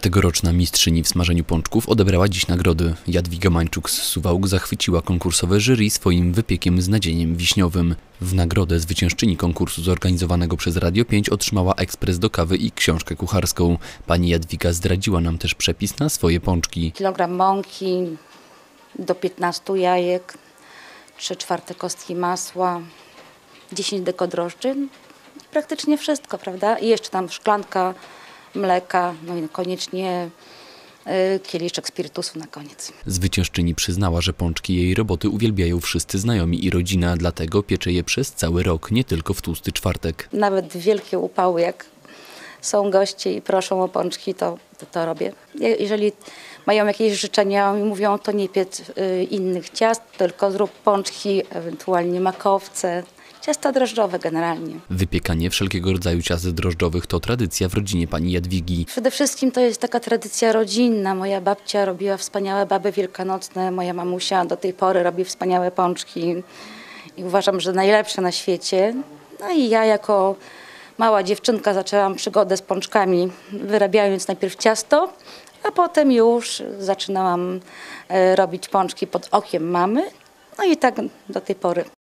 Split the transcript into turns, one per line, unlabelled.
Tegoroczna mistrzyni w smażeniu pączków odebrała dziś nagrody. Jadwiga Mańczuk z Suwałk zachwyciła konkursowe jury swoim wypiekiem z nadzieniem wiśniowym. W nagrodę zwyciężczyni konkursu zorganizowanego przez Radio 5 otrzymała ekspres do kawy i książkę kucharską. Pani Jadwiga zdradziła nam też przepis na swoje pączki.
Kilogram mąki, do 15 jajek, 3/4 kostki masła, 10 deko drożdży. Praktycznie wszystko, prawda? I jeszcze tam szklanka mleka, no i koniecznie kieliszek spirytusu na koniec.
Zwyciężczyni przyznała, że pączki jej roboty uwielbiają wszyscy znajomi i rodzina, dlatego piecze je przez cały rok, nie tylko w tłusty czwartek.
Nawet wielkie upały, jak są goście i proszą o pączki, to robię. Jeżeli mają jakieś życzenia i mówią, to nie piec innych ciast, tylko zrób pączki, ewentualnie makowce. Ciasta drożdżowe generalnie.
Wypiekanie wszelkiego rodzaju ciast drożdżowych to tradycja w rodzinie pani Jadwigi.
Przede wszystkim to jest taka tradycja rodzinna. Moja babcia robiła wspaniałe baby wielkanocne, moja mamusia do tej pory robi wspaniałe pączki i uważam, że najlepsze na świecie. No i ja jako mała dziewczynka zaczęłam przygodę z pączkami, wyrabiając najpierw ciasto, a potem już zaczynałam robić pączki pod okiem mamy. No i tak do tej pory.